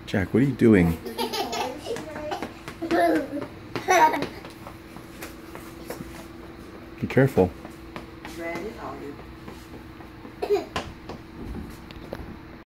Jack, what are you doing? Be careful. Ready? Oh, you